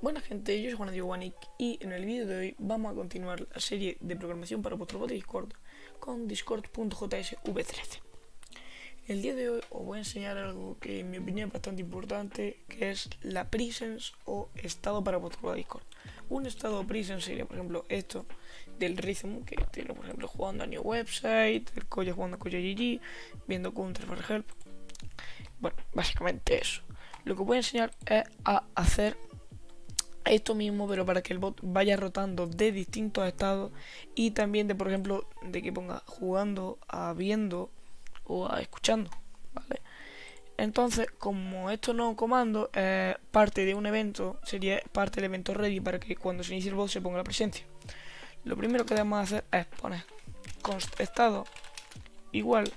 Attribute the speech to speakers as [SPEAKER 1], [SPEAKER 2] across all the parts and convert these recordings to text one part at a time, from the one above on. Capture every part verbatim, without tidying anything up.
[SPEAKER 1] Buena gente, yo soy Juan Diego Wanik y en el vídeo de hoy vamos a continuar la serie de programación para vuestro bot de Discord con discord punto j s v trece. El día de hoy os voy a enseñar algo que en mi opinión es bastante importante, que es la presence o estado para vuestro bot de Discord. Un estado presence sería, por ejemplo, esto del Rhythm, que tiene, por ejemplo, jugando a New Website, el Koya jugando a Koya G G, viendo Counter for Help. Bueno, básicamente eso. Lo que os voy a enseñar es a hacer esto mismo, pero para que el bot vaya rotando de distintos estados y también de, por ejemplo, de que ponga jugando a viendo o a escuchando, ¿vale? Entonces, como esto no es un comando, es eh, parte de un evento, sería parte del evento ready para que cuando se inicie el bot se ponga la presencia. Lo primero que debemos hacer es poner const estado igual,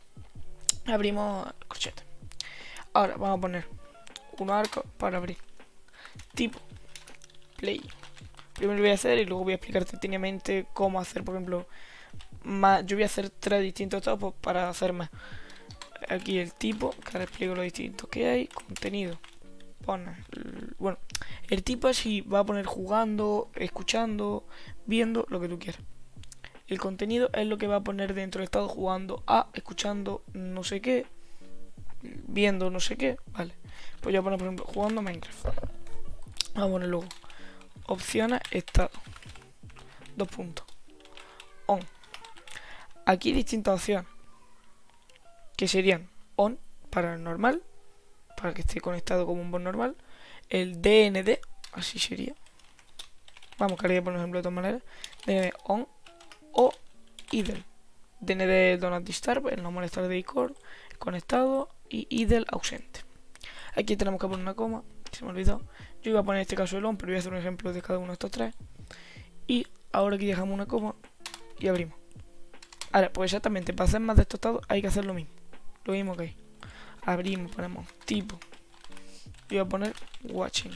[SPEAKER 1] abrimos el corchete. Ahora vamos a poner un arco para abrir, tipo play. Primero lo voy a hacer y luego voy a explicar detenidamente cómo hacer, por ejemplo, más. Yo voy a hacer tres distintos estados para hacer más. Aquí el tipo, que ahora explico lo distinto que hay. Contenido, pone, bueno, el tipo es si va a poner jugando, escuchando, viendo, lo que tú quieras. El contenido es lo que va a poner dentro del estado jugando a, escuchando, no sé qué, viendo, no sé qué, vale. Pues yo voy a poner, por ejemplo, jugando Minecraft. Vamos a poner luego opciones, estado, dos puntos, on. Aquí hay distintas opciones que serían on para el normal, para que esté conectado como un bot normal, el D N D, así sería, vamos, que haría por ejemplo de todas maneras, D N D on o idle. D N D do not disturb, el no molestar de Discord, conectado, y idle ausente. Aquí tenemos que poner una coma, se me olvidó. Yo iba a poner en este caso el on, pero voy a hacer un ejemplo de cada uno de estos tres. Y ahora aquí dejamos una coma y abrimos. Ahora, pues exactamente, para hacer más de estos estados hay que hacer lo mismo. Lo mismo que hay. Abrimos, ponemos tipo. Yo voy a poner watching,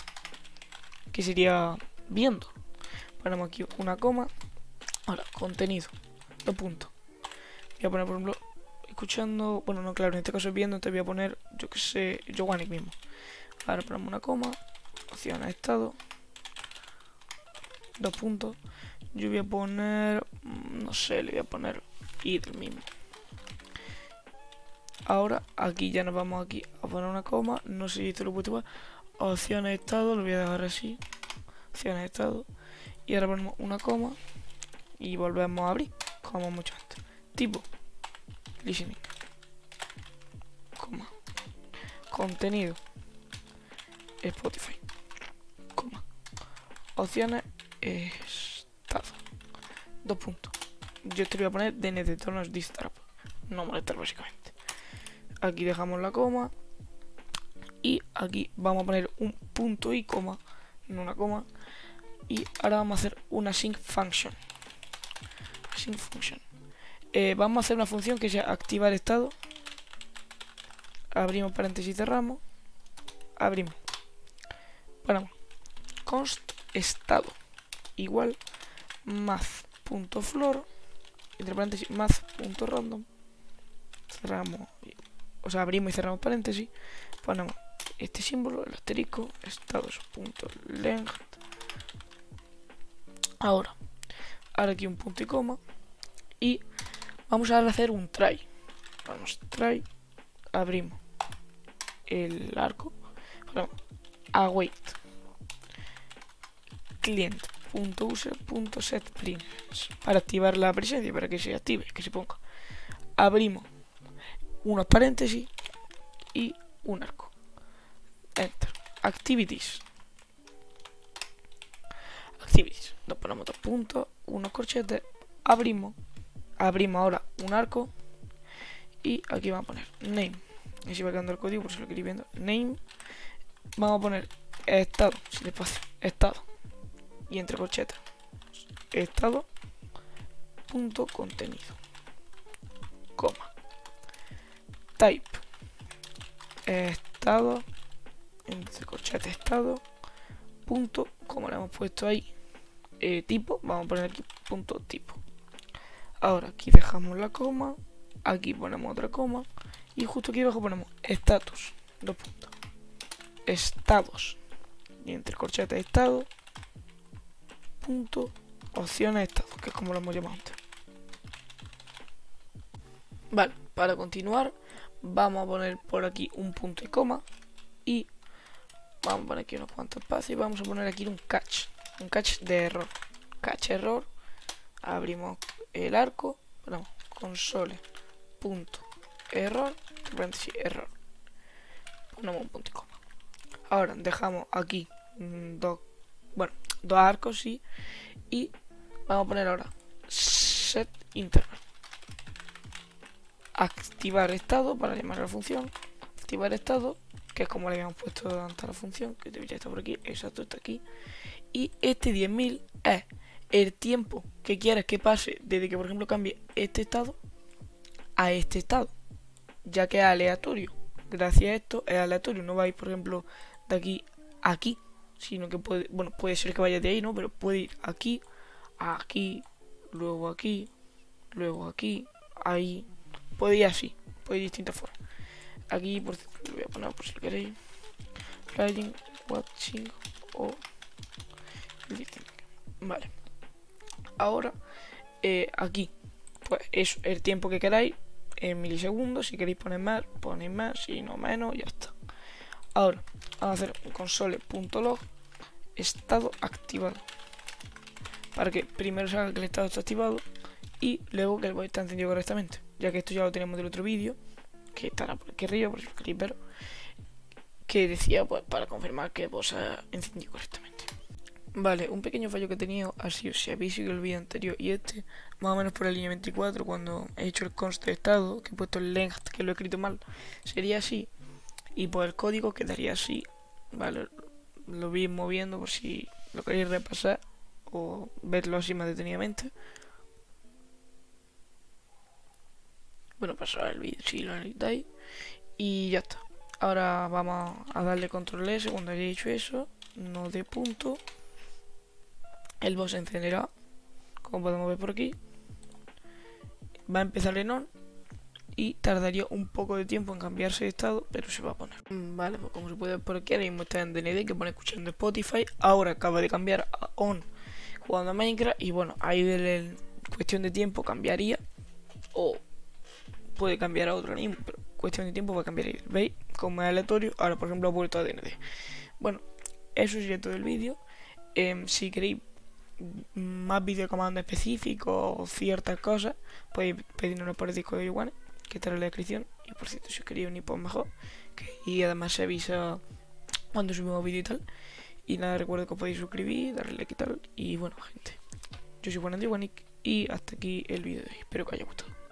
[SPEAKER 1] que sería viendo. Ponemos aquí una coma. Ahora, contenido, dos puntos. Voy a poner, por ejemplo, escuchando. Bueno, no, claro, en este caso es viendo, entonces voy a poner, yo que sé, yo Wanik mismo. Ahora ponemos una coma, opciones estado, dos puntos. Yo voy a poner, no sé, le voy a poner idle mismo. Ahora aquí ya nos vamos aquí a poner una coma, no sé si esto lo puedo igual. Opciones estado, lo voy a dejar así, opciones estado. Y ahora ponemos una coma y volvemos a abrir, como mucho antes. Tipo, listening, coma, contenido, Spotify, coma, opciones, estado, dos puntos. Yo te voy a poner D N D do not disturb, no molestar básicamente. Aquí dejamos la coma y aquí vamos a poner un punto y coma, no una coma. Y ahora vamos a hacer una sync function. Sync function. Eh, vamos a hacer una función que sea activar estado. Abrimos paréntesis, cerramos. Abrimos. Ponemos const estado igual math.floor entre paréntesis math.random. Cerramos, o sea, abrimos y cerramos paréntesis. Ponemos este símbolo, el asterisco, estados.length. Ahora, ahora aquí un punto y coma. Y vamos a hacer un try. Vamos, try. Abrimos el arco. Ponemos await client.user.setPrints para activar la presencia, para que se active, que se ponga. Abrimos unos paréntesis y un arco. Enter. Activities. Activities. Nos ponemos dos puntos, unos corchetes. Abrimos. Abrimos ahora un arco. Y aquí vamos a poner name. Y así va quedando el código por si lo queréis viendo. Name. Vamos a poner estado. Sin espacio. Estado. Y entre corchetes. Estado. Punto contenido. Coma. Type. Estado. Entre corchetes estado. Punto. Como le hemos puesto ahí. Eh, tipo. Vamos a poner aquí punto tipo. Ahora aquí dejamos la coma. Aquí ponemos otra coma. Y justo aquí abajo ponemos status. Dos puntos. Estados. y entre corchetes estado, punto, opciones estado, que es como lo hemos llamado antes. Vale, para continuar vamos a poner por aquí un punto y coma y vamos a poner aquí unos cuantos espacios y vamos a poner aquí un catch, un catch de error, catch error, abrimos el arco, ponemos console punto error, paréntesis error, ponemos un punto y coma. Ahora dejamos aquí mmm, dos, bueno, dos arcos sí, y vamos a poner ahora set interval, activar estado para llamar a la función, activar estado, que es como le habíamos puesto antes a la función, que debería estar por aquí, exacto, está aquí, y este diez mil es el tiempo que quieres que pase desde que por ejemplo cambie este estado a este estado, ya que es aleatorio. Gracias a esto es aleatorio, no vais por ejemplo de aquí a aquí, sino que puede, bueno, puede ser que vaya de ahí, ¿no? Pero puede ir aquí, aquí, luego aquí, luego aquí, ahí, puede ir así, puede ir de distintas formas. Aquí, por cierto, lo voy a poner por si lo queréis, playing, watching o listening. Vale, ahora eh, aquí, pues es el tiempo que queráis en milisegundos. Si queréis poner más, ponéis más, si no menos, ya está. Ahora vamos a hacer un console.log estado activado, para que primero salga que el estado está activado y luego que el bot está encendido correctamente, ya que esto ya lo tenemos del otro vídeo, que estará por aquí arriba, por si lo queréis ver, que decía pues para confirmar que el bot se ha encendido correctamente. Vale, un pequeño fallo que he tenido ha sido, si habéis seguido el vídeo anterior y este, más o menos por la línea veinticuatro, cuando he hecho el const de estado, que he puesto el length, que lo he escrito mal, sería así, y por el código quedaría así. Vale, lo vi moviendo por si lo queréis repasar o verlo así más detenidamente. Bueno, pasar el vídeo si lo necesitáis y ya está. Ahora vamos a darle control S cuando haya hecho eso, no de punto. El bot se encenderá, como podemos ver por aquí. Va a empezar en on y tardaría un poco de tiempo en cambiarse de estado, pero se va a poner. Vale, pues como se puede ver por aquí, ahora mismo está en D N D, que pone escuchando Spotify. Ahora acaba de cambiar a on jugando a Minecraft y bueno, ahí en cuestión de tiempo cambiaría o puede cambiar a otro mismo, pero cuestión de tiempo va a cambiar ahí. ¿Veis? Como es aleatorio, ahora por ejemplo ha vuelto a D N D. Bueno, eso sería todo el vídeo. Eh, si queréis más videocomandos específicos o ciertas cosas, podéis pedirnos por el Discord de Iguane, que estará en la descripción. Y por cierto, si os queréis unir, pues mejor, que, y además se avisa cuando subimos vídeo y tal. Y nada, recuerdo que os podéis suscribir, darle like y tal. Y bueno, gente, yo soy Juan André Iguanic y hasta aquí el vídeo de hoy. Espero que os haya gustado.